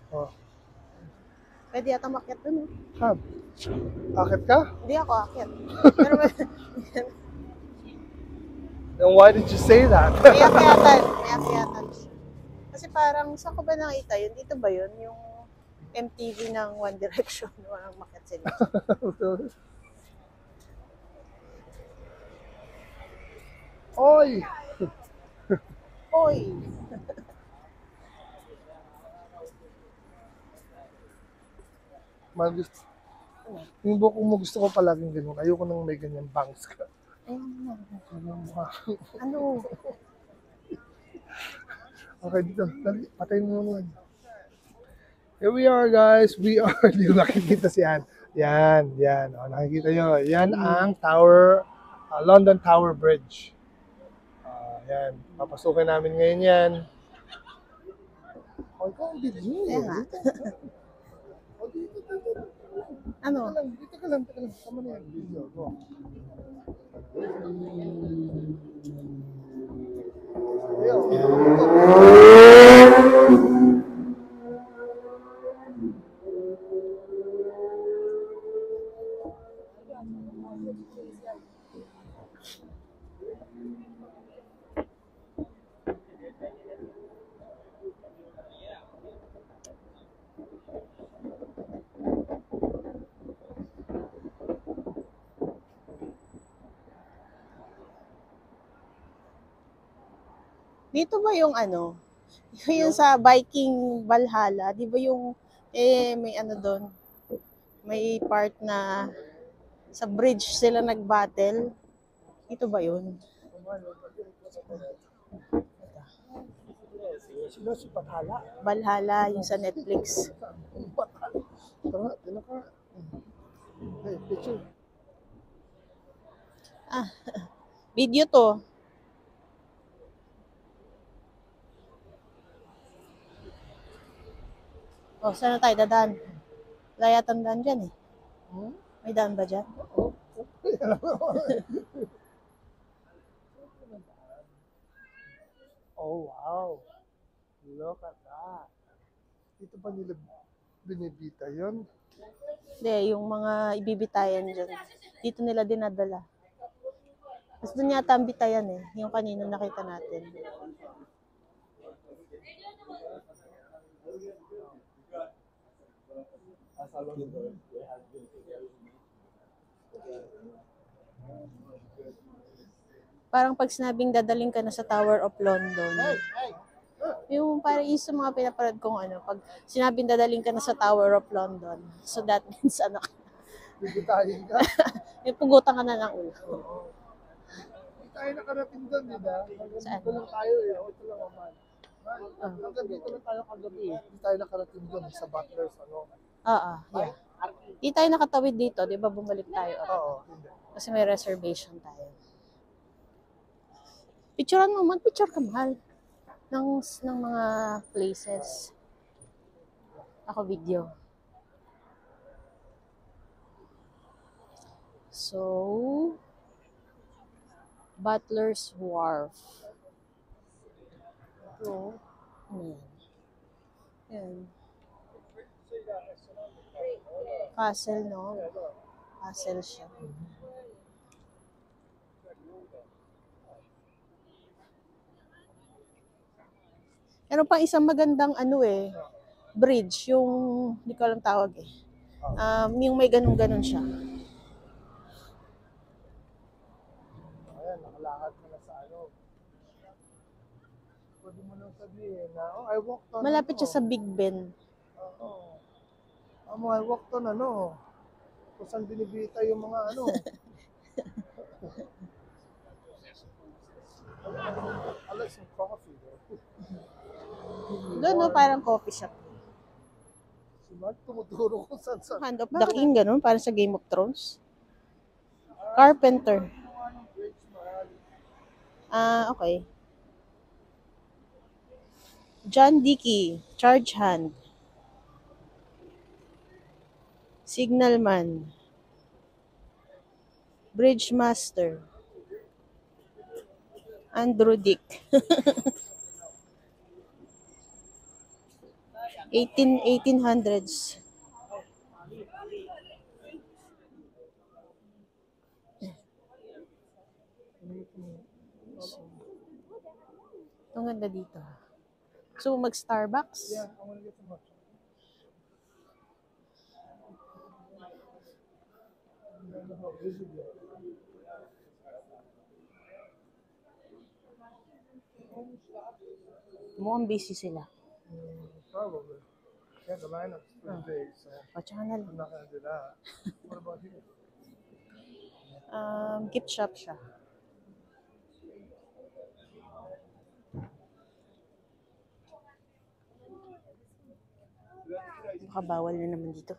Oh. Pwede yata makyat dun. Ha? Akit ka? Hindi ako akyat. Pero Then why did you say that? may akyatan. May akyatan. Kasi parang, saan ko ba nakita yun? Dito ba yun? Yung MTV ng One Direction. Walang makyat sila. Oy! Hoy! Gusto, yung buko mo gusto ko palaging ganun. Ayoko nang may ganyan bangs ka. Ano? Okay, dito. Dali, patayin mo naman. Here we are, guys. We are. Hindi ko nakikita si Ann. Yan, yan. O, nakikita nyo. Yan ang Tower, London Tower Bridge. Yan. Papasukin namin ngayon yan. O, ikaw ang video. Kaya nga. O, dito. Ano? Dito ka lang. Tama na yan. Video. Go. Dito ba yung ano? Yung sa Viking Valhalla, di ba yung, may ano doon? May part na sa bridge sila nag-battle. Dito ba yun? Sino si Pathala? Valhalla, yung sa Netflix. Tara, tinaka. Hey, picture. Video to. Oh, saan na tayo dadaan? Wala yatang daan dyan eh. May daan ba dyan? Oh, wow. Look at that. Dito pa nila binibita yun? Hindi, yung mga ibibitayan dyan. Dito nila dinadala. Mas doon yata ang bitayan eh. Yung kanina nakita natin. Parang pag sinabing dadaling ka na sa Tower of London, yung parang isa mga pinaparad kong ano, pag sinabing dadaling ka na sa Tower of London, so that means ano, Bibitayin ka? may pugutan ka na ng ulo. Hindi tayo nakarating doon, di ba? Saan? Dito lang tayo eh. Ito lang naman. Hanggang dito lang tayo kagabi eh. Hindi tayo nakarating doon sa Butler's ano. Oo, yeah. Di tayo nakatawid dito, di ba bumalik tayo? Oo, hindi. Kasi may reservation tayo. Picturean mo, mag-picture ka mahal ng mga places. Ako video. So, Butler's Wharf. So, Yan. Castle, no? Castle siya. Meron pa isang magandang ano eh, bridge, yung, hindi ko alam tawag eh. Yung may ganun-ganun siya. ayan, nakalakad ka na sa ano. Pwede mo nang sabihin na, oh, I walked on Malapit ano. siya sa Big Ben. Oo. I walked on ano. Kung saan binibita yung mga ano. I like some coffee though. Doon, no, parang coffee shop. Si Mark tumuturo kung saan saan. Hand of the King, ganun, parang sa Game of Thrones. Carpenter. Okay. John Dickey, charge hand. Signalman. Bridge master. Andrew Dick. 1800s. Ang ganda dito. So, mag-Starbucks? Yeah, I want to get some hot chocolate. Mukhang busy sila. Probably. Yeah, the lineup's pretty big, so O, tsaka na I'm lang. not gonna do that. What about here? Gift shop siya. Baka bawal na naman dito.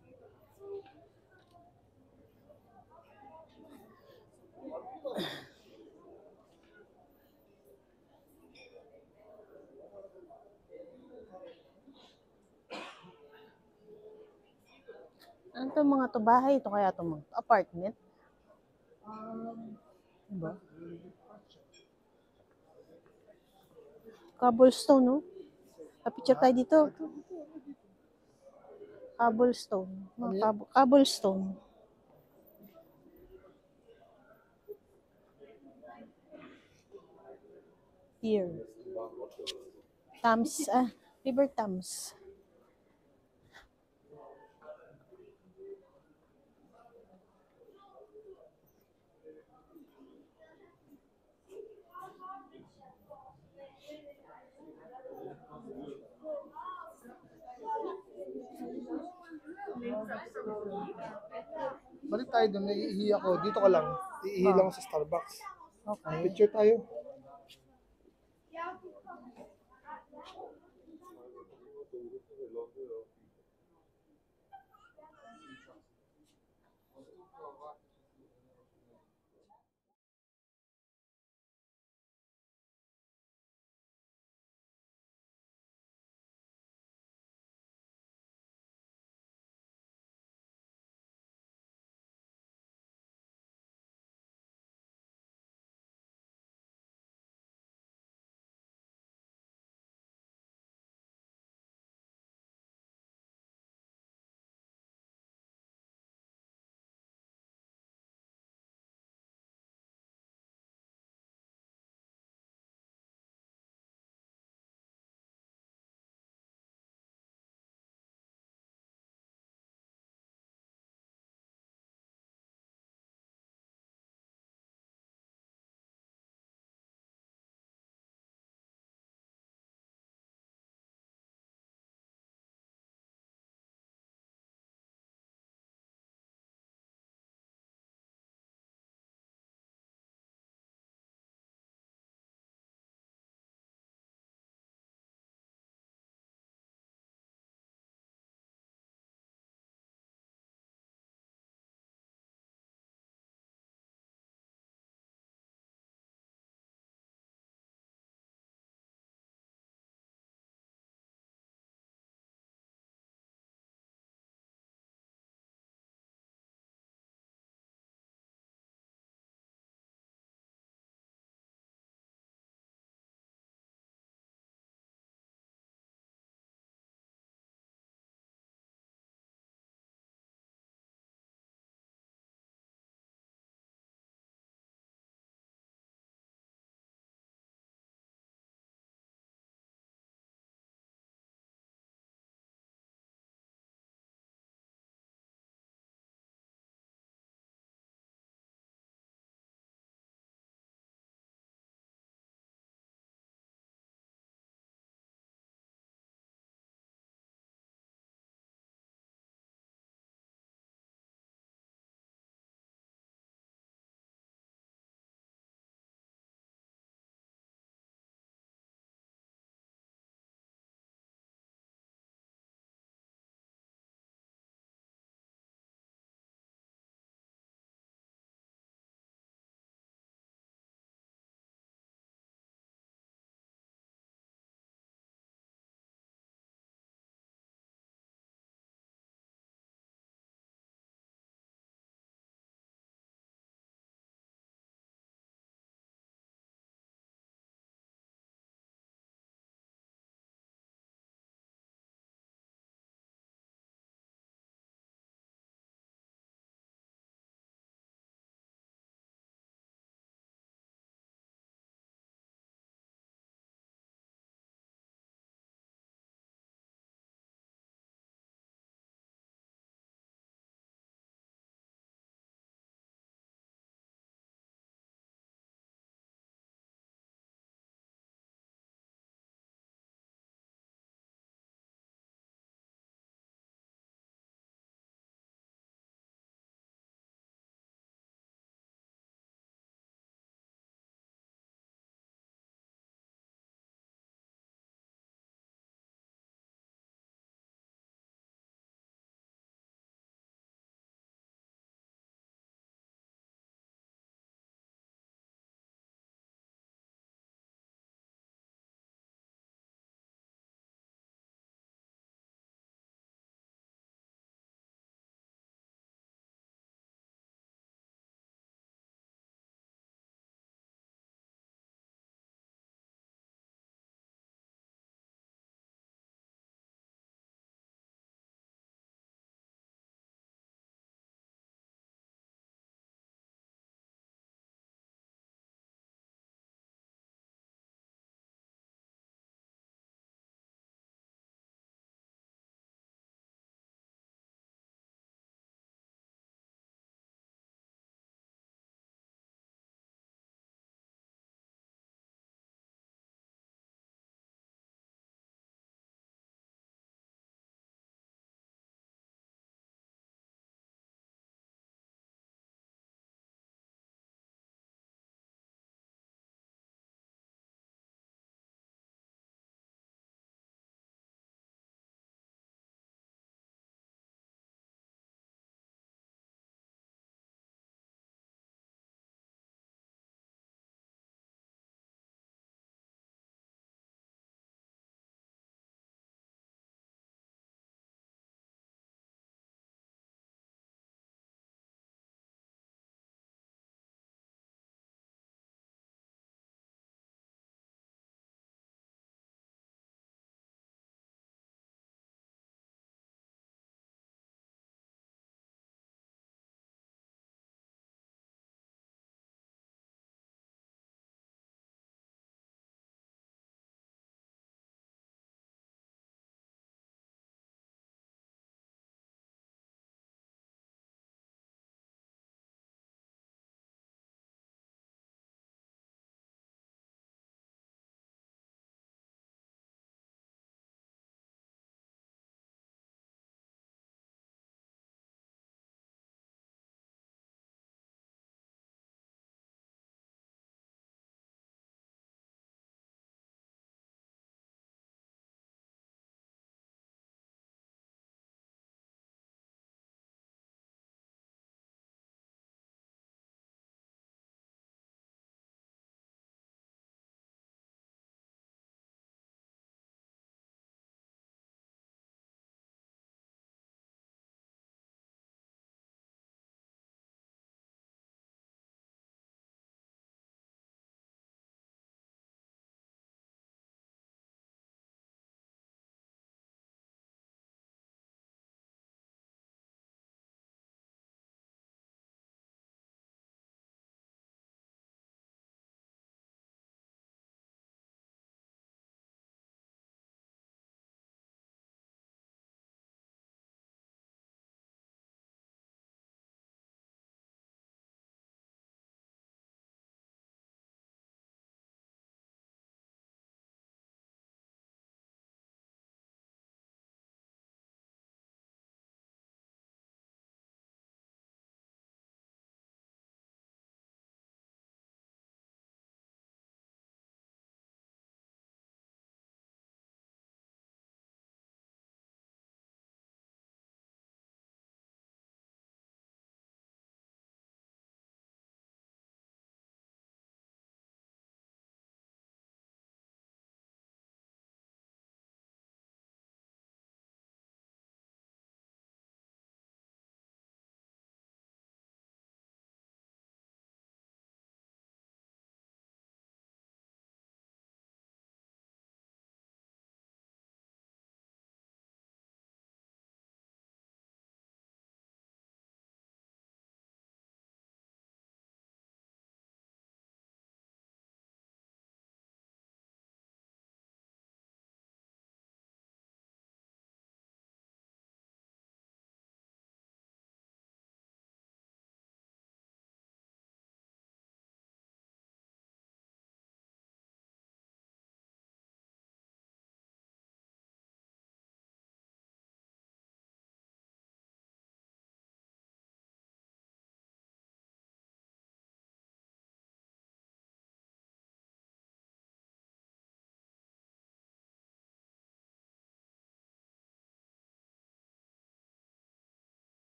Ano to mga to? Bahay ito kaya to mga apartment? Diba? Cobblestone, no? Kapicture tayo dito. Cobblestone. Mga cobblestone. Here. Thames, River Thames. Balik tayo doon, naiihi ako. Dito ka lang. Iihi lang ako sa Starbucks. Okay. Picture tayo.